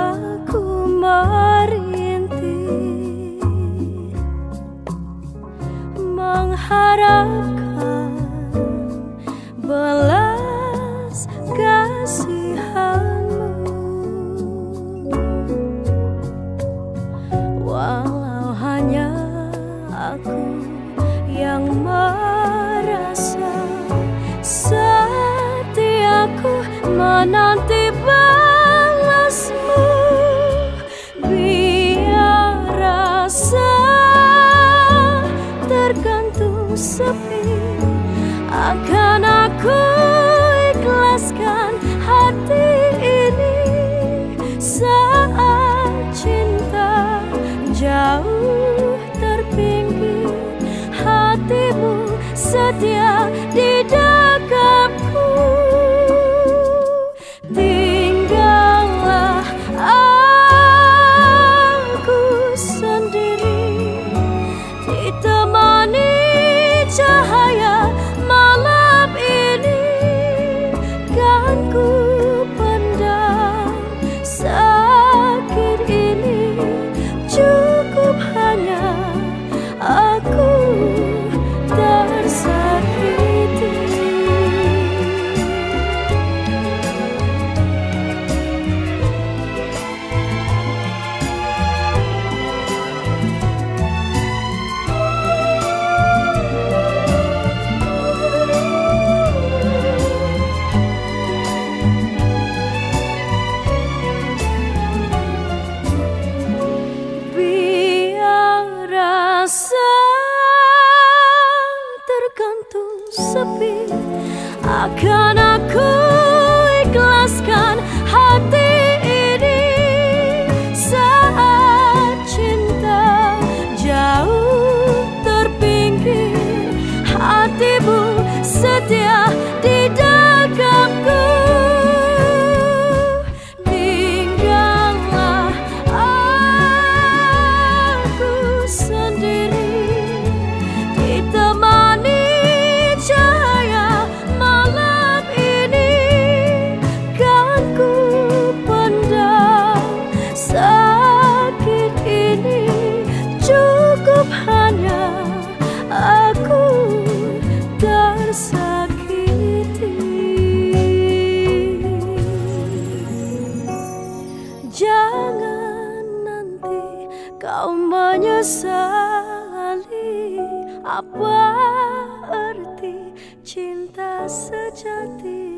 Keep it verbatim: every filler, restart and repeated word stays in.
aku merintih, mengharapkan belas kasihanmu. Walau hanya aku yang merasa setiaku menanti balasmu, biar rasa tergantung sepi, akan aku ikhlaskan hati ini saat cinta jauh terpinggir. Hatimu setia di dekapku, tinggallah aku sendiri, ditemani cahaya malam ini. Kan ku pendam sakit ini, cukup hanya aku tersakiti. Biar rasa tergantung sepi, akan aku ikhlaskan hati ini saat cinta jauh terpinggir. Hatimu setia di dekapku, tinggallah aku sendiri, ditemani cahaya malam ini. Kan ku pendam sakit ini, cukup hanya aku tersakiti. Jangan nanti kau menyesali apa arti cinta sejati.